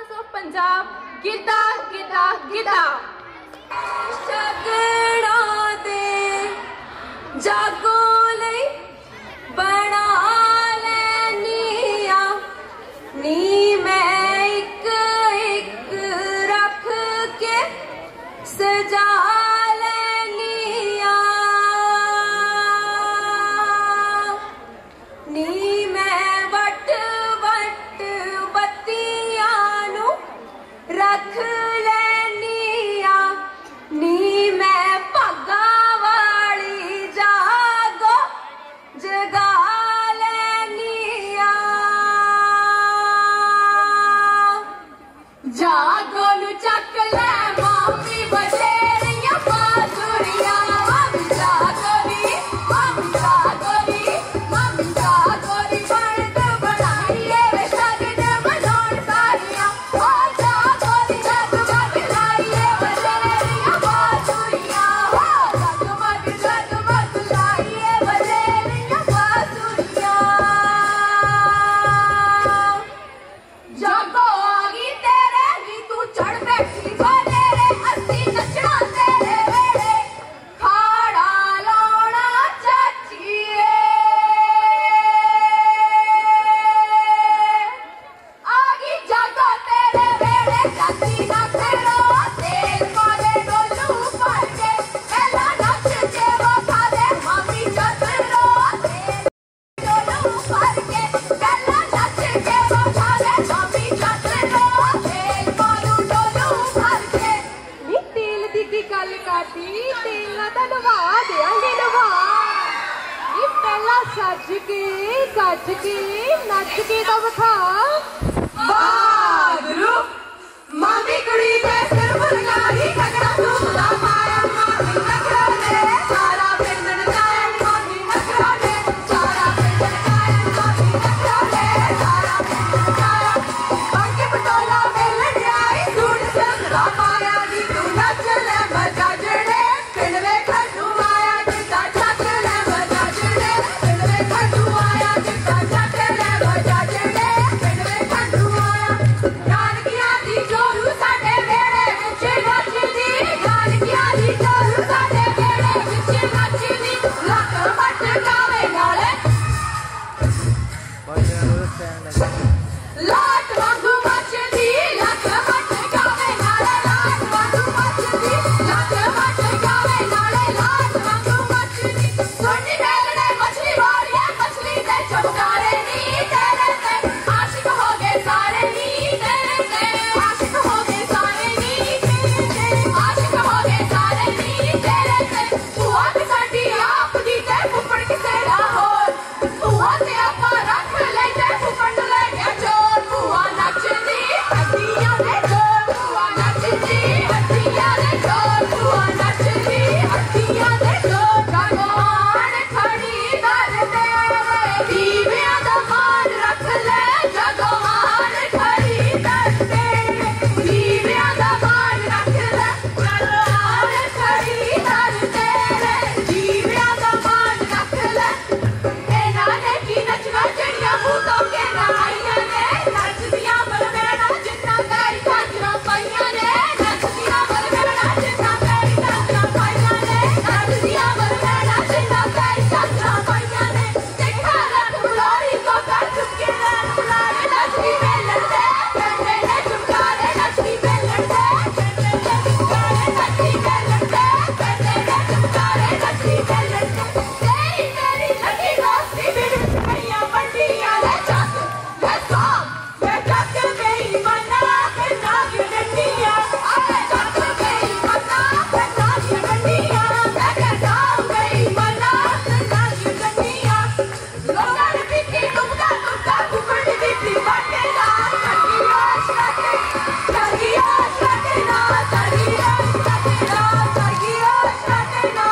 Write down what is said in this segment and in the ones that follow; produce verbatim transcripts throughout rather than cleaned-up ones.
dance of Punjab, Gidda, Gidda, Gidda. Chakra de jago lai bana leniya ni main ik ik rakh ke saja leniya ni main vat vat battiyan nu rakh leniya ni main pagga wali jago जगा लेनिया जागो नु चक ले मामी बतेरिया बाजुरिया मामी जागो नी मामी जागो नी मामी जागो नी बंद बनाइए वे शगन मनोन सारिया ओ जागो नी जग मग लाइए बतेरिया बाजुरिया ओ जग मग जग मग लाइए बतेरिया बाजुरिया जागो आगी तेरे नी तू चढ़ बैठी जोरे रे अस्सी नचना तेरे वेड़े खाड़ा लाना चाचिए आगी जागो तेरे वेड़े चाची ना तेरो तेल पाले डोलू भर के पहला नच के वो खा दे मामी चतरो तेल डोलू भर के पहला नच के वो खा दे मामी चतरो तेल पालू डोलू भर के नी तेल दी की गल करदी तेल ना ता नवा देंगे नवा नी पहला सज के गज के नच के तो विखा बादरू मामी कुड़ी ते सिर मुरगाही घगरा झूमदा पाया मामी नखरा ले सारा पिंड नचाया मामी नखरा ले सारा पिंड नचाया मामी नखरा ले सारा पिंड नचाया बाकी पटोला मेलन आई सूट सजदा पाया नी तू नच ले मजा जड़े पिंड वे खड्डू आया जिद्दा चक ले मजा जड़े पिंड वे खड्डू आया जिद्दा चक ले मजा जड़े पिंड वे खड्डू आया नानकिया दी जोरू साडे वेड़े विच नचदी नानकिया दी जोरू साडे वेड़े विच नचदी लक मटकावे नाले लाट वांगू मचदी लक मटकावे नाले लाट वांगू मचदी लक मटकावे नाले लाट वांगू मचदी सोनी मेलने मछली वालिया मछली दे चमकारे नी तेरे ते आशिक हो गए सारे नी तेरे ते आशिक हो गए सारे नी तेरे ते आशिक हो गए सारे नी तेरे ते बुआ ते साडी आप दी ते फुफड़ किसे दा होर बुआ ते आपा रख ले ते फुफड़ ले गया चोर बुआ नचदी हड्डियां दे जोर बुआ नचदी हड्डियां दे जोर बुआ नचदी हड्डियां दे जोर भगवान खड़ी कर तेरे दीवियां दा मान रख ले भगवान खड़ी कर तेरे दीवियां दा मान रख ले भगवान खड़ी कर तेरे दीवियां दा मान रख ले ਇਹਨਾਂ ਨੇ ਕੀ ਨੱਚਣਾ ਜਿਹੜੀਆਂ ਭੂਤੋਂ ਕੇ ਨਾ ਆਈਆਂ ਨੇ ਨੱਚਦੀਆਂ ਬਲਵੇੜਾ ਜਿੰਨਾ ਕਈ ਕਾਜਰਾਂ ਪਾਈਆਂ ਨੇ ਨੱਚਦੀਆਂ ਬਲਵੇੜਾ ਜਿੰਨਾ ਕਈ ਕਾਜਰਾਂ ਪਾਈਆਂ ਨੇ ਨੱਚਦੀਆਂ ਬਲਵੇੜਾ ਜਿੰਨਾ ਕਈ ਕਾਜਰਾਂ ਪਾਈਆਂ ਨੇ ਦੇਖਾ ਰੱਖ ਬੁਲਾਰੀ ਕੋ ਕਰ ਚੁੱਕੇ ਨੇ ਬੁਲਾਰੇ ਨੱਚਦੀ ਵੇਲਣ ਦੇ ਕਹਿੰਦੇ ਨੇ ਚੁਕਾਰੇ ਨੱਚਦੀ ਵੇਲਣ ਦੇ ਕਹਿੰਦੇ ਨੇ ਚੁਕਾਰੇ ਨੱਚਦੀ ਵੇਲਣ ਦੇ ਕਹਿੰਦੇ ਨੇ ਚੁਕਾਰੇ ਨੱਚਦੀ ਵੇਲਣ ਦੇ ਤੇਰੀ ਮੇਰੀ ਲੱਗੀ ਦੋਸਤੀ ਬਿਨ ਪਈਆਂ ਵੱਡੀਆਂ ਲੈ ਚੱਕ ਲੈ ਸੌ ਲੈ ਚੱਕ ਗਈ ਮਨਾ ਤੇ ਨਾਗ ਡੰਡੀਆਂ ਆਲੇ ਚੱਕ ਗਈ ਮਨਾ ਤੇ ਨਾਗ ਡੰਡੀਆਂ ਲੈ ਕੇ ਜਾਓ ਗਈ ਮਨਾ ਤੇ ਨਾਗ ਡੰਡੀਆਂ ਲੋਕਾਂ ਨੇ ਪੀਤੀ ਤੁਮਕਾ ਤੁਮਕਾ ਕੁਕੜ ਦਿੱਤੀ ਬਾਟੇ ਦਾ ਠੱਗੀ ਆਸ਼ ਰੱਖੇ ਠੱਗੀ ਆਸ਼ ਰੱਖੇ ਨਾ ਠੱਗੀ ਆਸ਼ ਰੱਖੇ ਨਾ ਠੱਗੀ ਆਸ਼ ਰੱਖੇ ਨਾ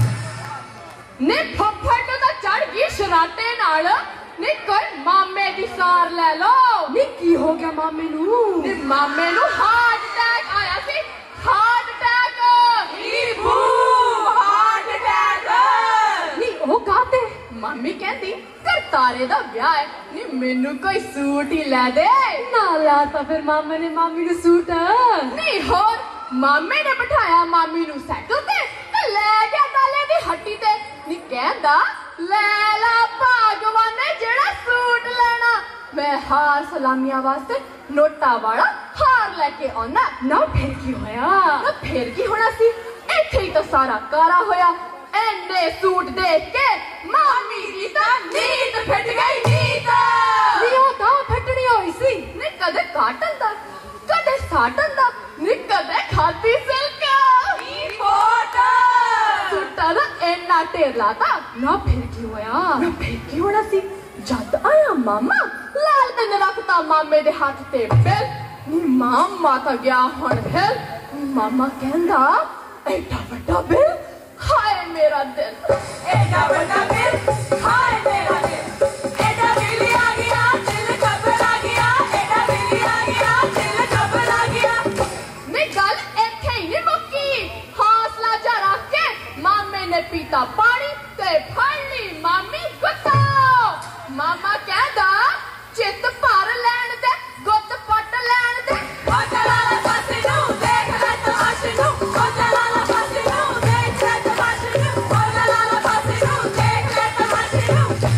ਨੀ ਫੱਫੜ ਨੂੰ ਤਾਂ ਚੜ ਗਈ ਸ਼ਰਾਟੇ ਨਾਲ ਨੀ ਕੋਈ ਮਾਮੇ ਦੀ ਸਾਰ ਲੈ ਲੋ ਨੀ ਕੀ ਹੋ ਗਿਆ ਮਾਮੇ ਨੂੰ ਨੀ ਮਾਮੇ ਨੂੰ ਹਾਰਟ ਅਟੈਕ ਆਇਆ ਸੀ ਹਾਰਟ ਅਟੈਕ ਨੀ ਬੂ ਹਾਰਟ ਅਟੈਕ ਨੀ ਉਹ ਕਾਤੇ ਮਾਮੀ ਕਹਿੰਦੀ कोई तारे दा ब्याह है नी मेनू कोई सूट ही लै दे ना ला तो फिर मामे ने मामी नू सूट नी होर मामे ने बिठाया मामी नू साइकिल ते ते ले गया ताले दी हट्टी ते नी कहंदा ले ला भगवान ने जेड़ा सूट लेना मैं हार सलामियां वास्ते नोटा वाला हार लेके आना ना फिर की होया ना फिर की होना सी इत्थे ही तो सारा कारा होया एने सूट देख के मामी दी ता नींद फट गई नींद नी ओ ता फटनी होई सी नी कदे काटन दा कदे साटन दा नी कदे खाती सिल्क ई फोटो सूटा दा एना ढेर लाता ना फिर की होया ना फिर की होना सी जद आया मामा लाल दिन रखता मामे दे हाथ ते बिल नी मामा ता गया हुण हिल मामा कहंदा एडा वड्डा बिल हाय मेरा दिल एडा वड्डा बिल हाय मेरा दिल एडा बिल आ गया दिल घबरा गया एडा बिल आ गया दिल घबरा गया नी गल इत्थे ही नहीं मुक्की हौसला जा रख के मामे ने पीता पानी ते फड़ ली मामी गुत्ता मामा कहदा चित भर लैण दे गुत्त पट लैण दे ओ चला ला पासे नू देख ले तमाशे नू ओ चला ला पासे नू देख ले तमाशे नू ओ चला ला पासे नू देख ले तमाशे नू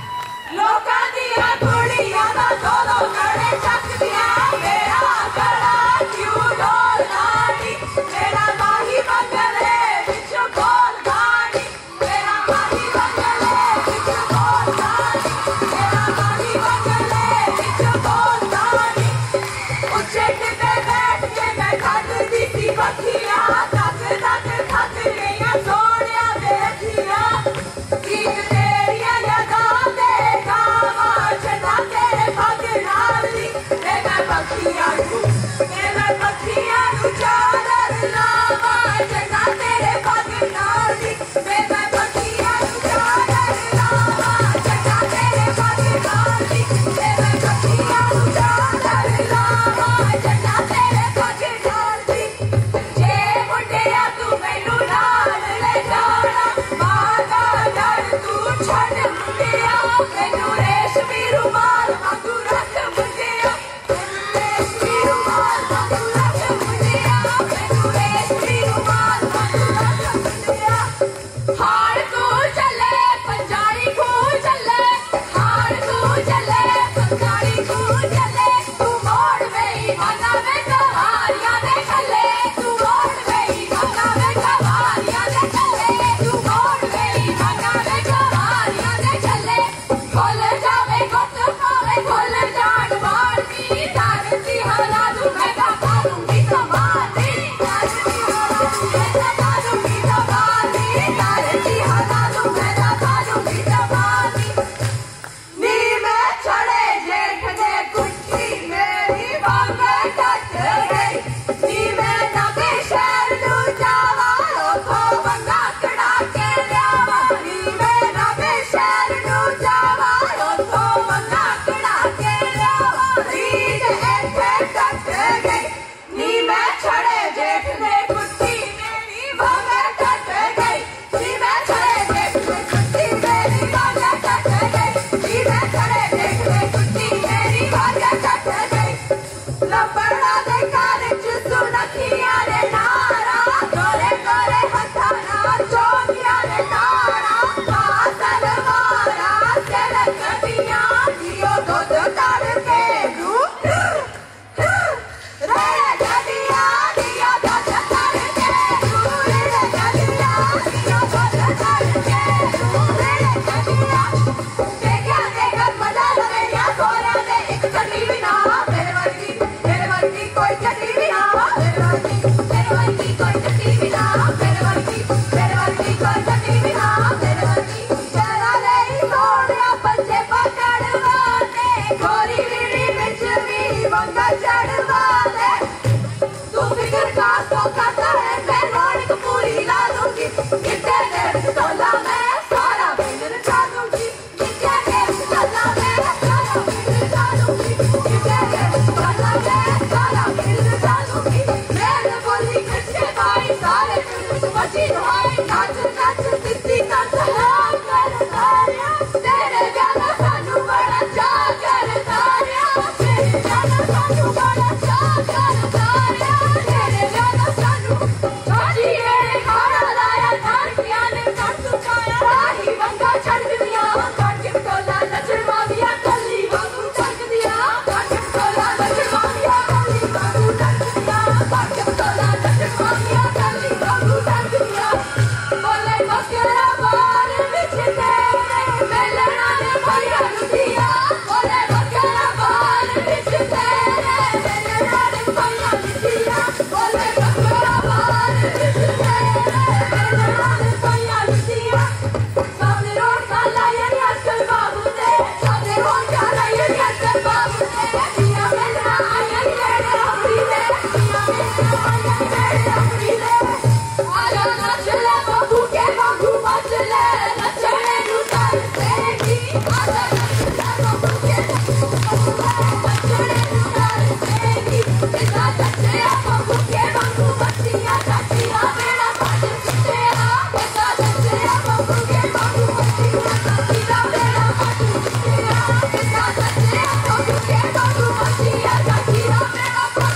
लोकां दियां कुड़ियां दा दो दो गड़े चकदियां मेरा गड़ा क्यों डोलदा नी मेरा माही मंगले विच बोल गानी मेरा माही मंगले विच बोल गानी मेरा माही मंगले विच बोल गानी उच्चे किते बैठ के मैं खाती सी बखिया तक तक थक गईयां सोनिया दे रखिया गीत तेरियां यादां दे गावां छड़ा तेरे पग नाल दी ते मैं बखिया नू ते मैं बखिया नू चादर लावां छड़ा तेरे पग नाल दी ते मैं बखिया नू चादर लावां छड़ा तेरे पग नाल दी ते मैं बखिया नू चादर लावां छड़ा तेरे पग नाल दी जे मुंडिया तू मैनू नाल ले जाना मादा डर तू छड़ मुंडिया मैनू रेशमी रुमाल वांगू रख मुंडिया रेशमी रुमाल वांगू रख मुंडिया मैनू रेशमी रुमाल वांगू रख मुंडिया हाड़ तू चले पंजारी को चले हाड़ तू चले पंजारी को चले तू मोड़ गई माना वे कहारियां दे चले तू मोड़ गई माना वे कहारियां दे चले तू मोड़ गई माना वे कहारियां दे चले खोल जावे गुट पावे खोल जान वाली धरती हरा तू मैं करूंगी कमाली धरती हरा तू मैं करूंगी कमाली धरती हरा तू मैं करूंगी कमाली नी मैं छड़े जेठ दे कुछ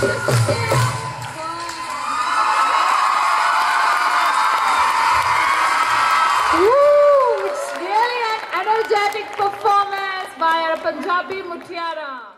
Ooh, it's really an energetic performance by our Punjabi Muthiara.